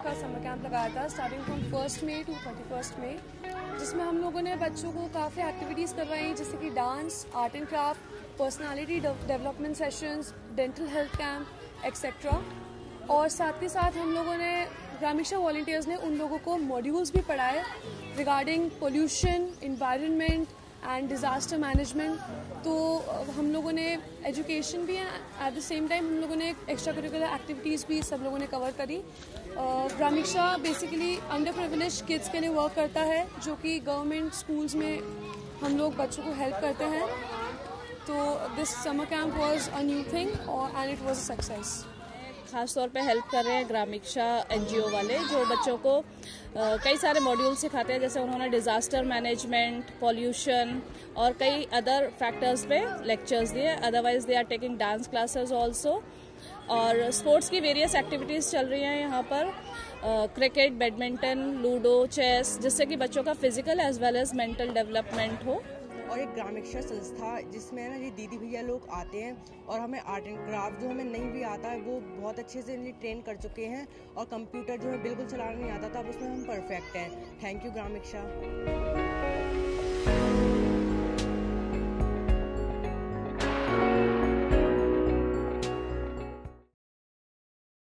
का summer camp लगाया था स्टार्टिंग फ्रॉम 1 मई टू 31 मई, जिसमें हम लोगों ने बच्चों को काफ़ी एक्टिविटीज़ करवाई, जैसे कि dance, art and craft, personality development sessions, dental health camp etcetera. और साथ के साथ हम लोगों ने ग्रामीक्षा वॉलंटियर्स ने उन लोगों को मॉड्यूल्स भी पढ़ाए regarding pollution, environment and disaster management. तो हम लोगों ने एजुकेशन भी है, एट द सेम टाइम हम लोगों ने एक्स्ट्रा करिकुलर एक्टिविटीज़ भी सब लोगों ने कवर करी। Gramiksha basically under privilege kids के लिए वर्क करता है, जो कि गवर्नमेंट स्कूल्स में हम लोग बच्चों को हेल्प करते हैं। तो this summer camp was a new thing and it was a success. ख़ास तौर पे हेल्प कर रहे हैं ग्रामीक्षा NGO वाले, जो बच्चों को कई सारे मॉड्यूल सिखाते हैं, जैसे उन्होंने डिज़ास्टर मैनेजमेंट, पॉल्यूशन और कई अदर फैक्टर्स पे लेक्चर्स दिए। Otherwise they are taking dance classes also, और स्पोर्ट्स की वेरियस एक्टिविटीज़ चल रही हैं यहाँ पर, क्रिकेट, बैडमिंटन, लूडो, चेस, जिससे कि बच्चों का physical as well as mental development हो। और एक ग्रामीक्षा संस्था जिसमें ना ये दीदी भैया लोग आते हैं और हमें आर्ट एंड क्राफ्ट जो हमें नहीं भी आता है वो बहुत अच्छे से ट्रेन कर चुके हैं, और कंप्यूटर जो हमें बिल्कुल चलाना नहीं आता था अब उसमें हम परफेक्ट हैं। Thank you ग्रामीक्षा।